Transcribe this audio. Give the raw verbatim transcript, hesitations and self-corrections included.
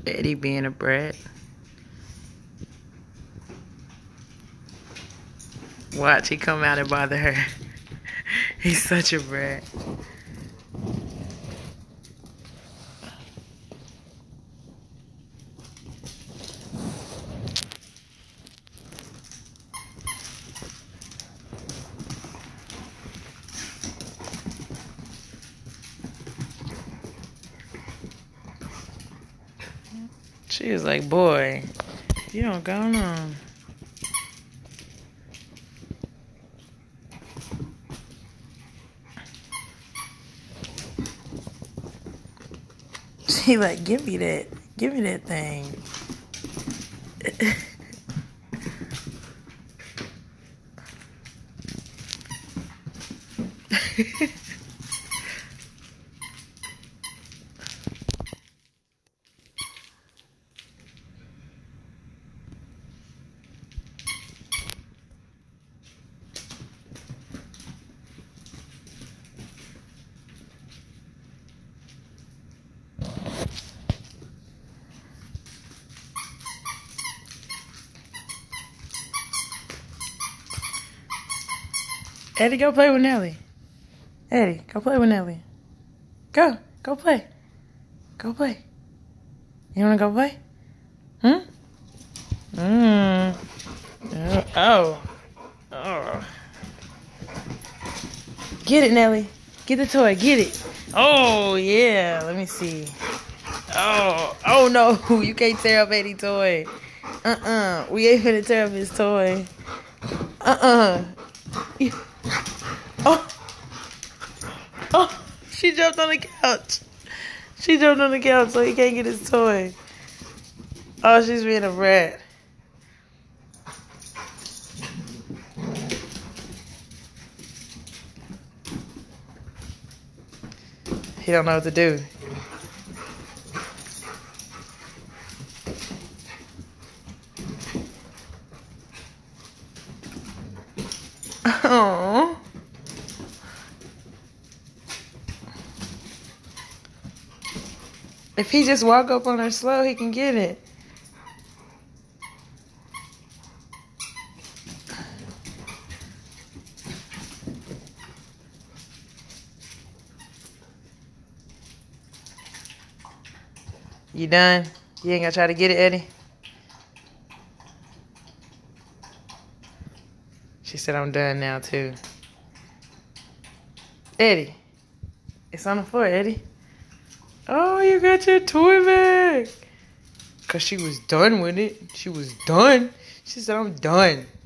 Eddie being a brat. Watch, he come out and bother her. He's such a brat. She was like, boy, you don't go on. She like, give me that. Give me that thing. Eddie, go play with Nelly. Eddie, go play with Nelly. Go. Go play. Go play. You want to go play? Hmm? Mm. Oh. Oh. Get it, Nelly. Get the toy. Get it. Oh, yeah. Let me see. Oh. Oh, no. You can't tear up Eddie's toy. Uh-uh. We ain't finna tear up his toy. Uh-uh. Oh, oh, she jumped on the couch. She jumped on the couch so he can't get his toy. Oh, she's being a brat. He don't know what to do. Oh. If he just walk up on her slow, he can get it. You done? You ain't gonna try to get it, Eddie? She said, I'm done now, too. Eddie. It's on the floor, Eddie. Oh, you got your toy back. Because she was done with it. She was done. She said, I'm done.